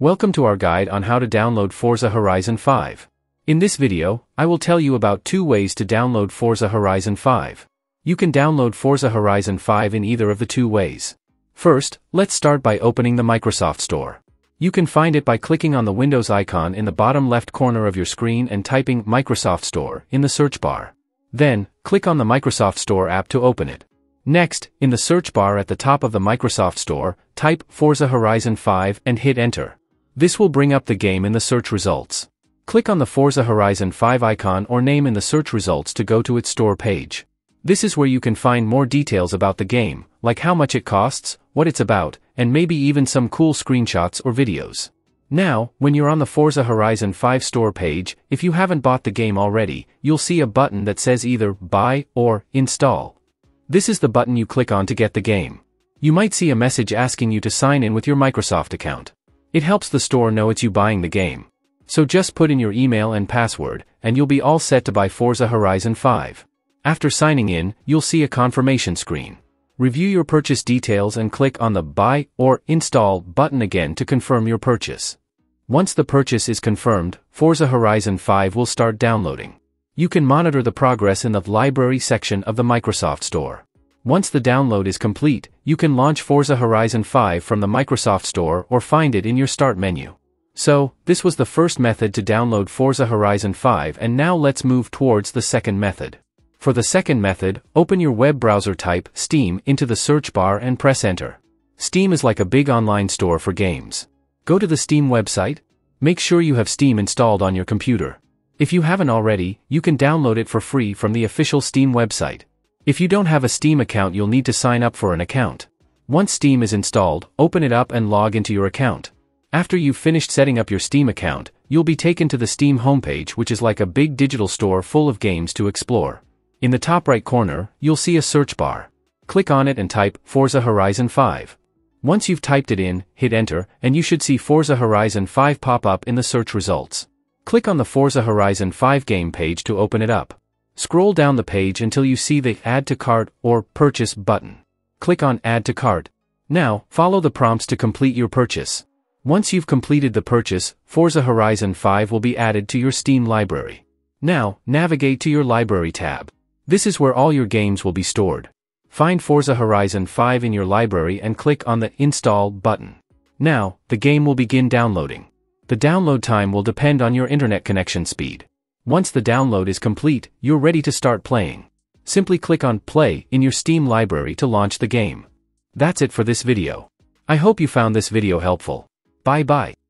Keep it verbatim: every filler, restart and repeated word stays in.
Welcome to our guide on how to download Forza Horizon five. In this video, I will tell you about two ways to download Forza Horizon five. You can download Forza Horizon five in either of the two ways. First, let's start by opening the Microsoft Store. You can find it by clicking on the Windows icon in the bottom left corner of your screen and typing Microsoft Store in the search bar. Then, click on the Microsoft Store app to open it. Next, in the search bar at the top of the Microsoft Store, type Forza Horizon five and hit Enter. This will bring up the game in the search results. Click on the Forza Horizon five icon or name in the search results to go to its store page. This is where you can find more details about the game, like how much it costs, what it's about, and maybe even some cool screenshots or videos. Now, when you're on the Forza Horizon five store page, if you haven't bought the game already, you'll see a button that says either Buy or Install. This is the button you click on to get the game. You might see a message asking you to sign in with your Microsoft account. It helps the store know it's you buying the game. So just put in your email and password, and you'll be all set to buy Forza Horizon five. After signing in, you'll see a confirmation screen. Review your purchase details and click on the Buy or Install button again to confirm your purchase. Once the purchase is confirmed, Forza Horizon five will start downloading. You can monitor the progress in the Library section of the Microsoft Store. Once the download is complete, you can launch Forza Horizon five from the Microsoft Store or find it in your Start menu. So, this was the first method to download Forza Horizon five, and now let's move towards the second method. For the second method, open your web browser, type Steam into the search bar and press Enter. Steam is like a big online store for games. Go to the Steam website. Make sure you have Steam installed on your computer. If you haven't already, you can download it for free from the official Steam website. If you don't have a Steam account, you'll need to sign up for an account. Once Steam is installed, open it up and log into your account. After you've finished setting up your Steam account, you'll be taken to the Steam homepage, which is like a big digital store full of games to explore. In the top right corner, you'll see a search bar. Click on it and type Forza Horizon five. Once you've typed it in, hit Enter, and you should see Forza Horizon five pop up in the search results. Click on the Forza Horizon five game page to open it up. Scroll down the page until you see the Add to Cart or Purchase button. Click on Add to Cart. Now, follow the prompts to complete your purchase. Once you've completed the purchase, Forza Horizon five will be added to your Steam library. Now, navigate to your Library tab. This is where all your games will be stored. Find Forza Horizon five in your library and click on the Install button. Now, the game will begin downloading. The download time will depend on your internet connection speed. Once the download is complete, you're ready to start playing. Simply click on Play in your Steam library to launch the game. That's it for this video. I hope you found this video helpful. Bye bye.